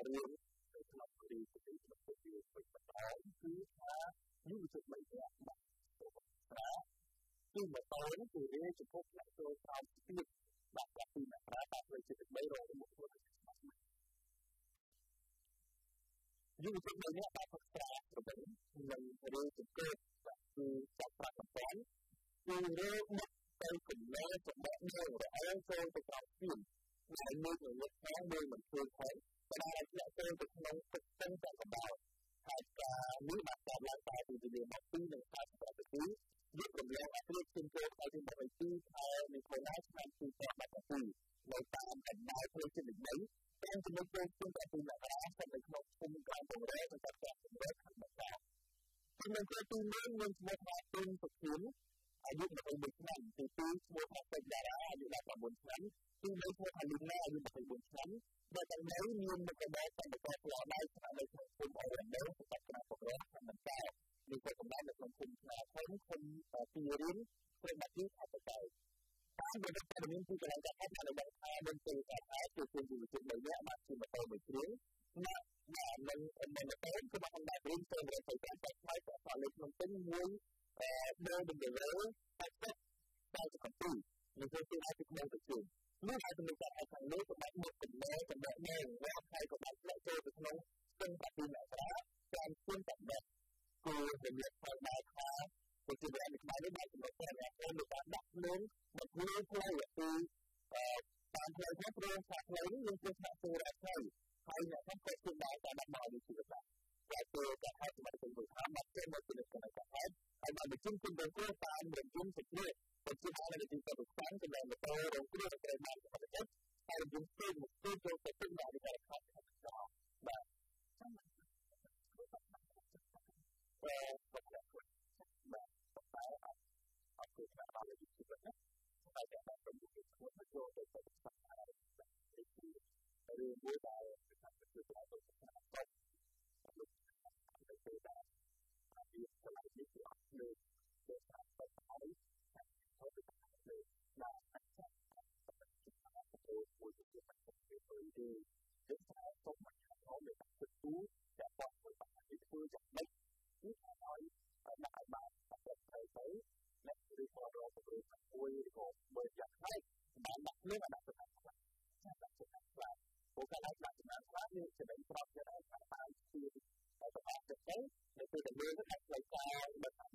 រឿងនៅក្នុងគ្រាទីពីបន្តគឺថាយុវជនមិនអាចមកប្រើគឺម៉ូតូនេះគឺរាជពុកអ្នកចូលក្រោមស្ពានដាក់ដាក់ពីអ្នកប្រើតាមផ្លូវចិត្ត3រងមុខខ្លួនយុវជននេះបានប្រកាសប្រព័ន្ធនឹងរាជគោគឺចាប់ប្រាក់ប្រព័ន្ធគឺរើមកទៅកំណែចំណេះនៅរអែលចូលទៅក្រោមស្ពានហើយមួយមួយខាងមួយមិនជួយផងតែអាចអ្នកចូលទៅក្នុងទឹកស្ទឹងតែកម្ដៅហើយការនេះបានតាមឡើងតែពីវិញ្ញាណពីនឹងការប្រតិទិយុគរំលងអភិជនចូលទៅទី12ខែមីថុនាឆ្នាំ2017នៅតាមបណ្ដាផ្លូវជាតិនេះតាមចំណុចចូលជុំពីអ្នករាស្ត្រនៅក្នុងភូមិក្រៅបង្រែទៅតាមការសម្រេចខាងបណ្ដាចំណុចទី1មានឈ្មោះថាទុនសុខឿនអាយុ21ឆ្នាំទី2ឈ្មោះថាពេជ្រតារាអាយុ19ឆ្នាំទី3ឈ្មោះថាលីណាអាយុ24ឆ្នាំដែលទាំងនេះមានមុខរបរកម្មករផ្លាស់ដៃស្នាក់នៅក្នុងភូមិអរ៉ាណូសម្រាប់ការបង្រែខាងបណ្ដាមានតែកម្លាំងនៅក្នុងភូមិខ្នាតធំភូមិទីរៀនព្រមទាំងអបតៃតាមដែលព័ត៌មានពីកន្លែងការហាត់បានដឹងថាមានពេលការហាត់គឺយុវជនមួយនាក់បានជិះម៉ូតូមួយគ្រឿងណានឹងម៉ូតូគឺបានដាក់រៀនទៅរកទៅតាមផ្លូវថ្មីក៏ផ្លូវលេខក្នុងពេញមួយនៅដំណើរតែទៅកំពូលនៅពេលទីអាចពីក្នុងទៅជើងនេះអាចនឹងការខាងលើសម្រាប់មុខចំណែកចំណែកនៅរាល់ថ្ងៃក៏បានផ្លាក់ចូលទៅក្នុងស្ទឹងតាពីអ្នកប្រាតាមជើងតាបែកគឺជំរាបផងដែរថាវិទ្យាល័យនេះបានចំណុចតែអ្នកនៅការដាក់ខ្លួនមកគួរផ្លូវគឺតាមផ្លូវនេះព្រោះថាផ្លូវនេះមានគ្រោះថ្នាក់ចូលដល់ផ្លូវហើយអ្នកខាងក៏ជួយដល់ការដាក់មកវិទ្យាល័យតែពេលការហាត់សម្រាប់ជំនួយថាមកចេញមកពីនៅក្នុងការហាត់ហើយបានបញ្ចេញពីទៅតាមរយៈសេចក្ដីដែលជាអានទីទៅខាងចំណែកទៅរងគ្រោះត្រូវបានប្រតិបត្តិហើយយើងស្ទើរមកស្ទើរចូលទៅទឹកដល់ការខាត់ដល់បាទចាំតែអត់គឺថាដល់ទីសុទ្ធណាតែតែទៅទីសុទ្ធមកចូលទៅទៅសាខារឿងមួយដែលថាទៅទៅទៅទៅទៅតែពីកន្លែងនេះគឺអត់លើទៅតាមទៅហើយទៅទៅទៅណាអាចទៅមួយទៅទៅទៅទៅថាសូមមកចូលនៅតាមទឹកទូតែបោះមួយបាក់ទីធ្វើយ៉ាងម៉េចនេះឲ្យដាក់ឲ្យបានតែទៅអ្នកឬក៏រកទៅមួយឬក៏មើលយ៉ាងម៉េចបានដាក់ខ្លួនដាក់ទៅតាមខ្លះចាំដាក់ទៅតាមខ្លះពួកកន្លែងដាក់ទៅតាមខ្លះនេះចំណេញប្រាប់ទៅឲ្យតាមពីតែទៅបានទៅនៅពេលដែលមើលទៅផ្លូវការមិន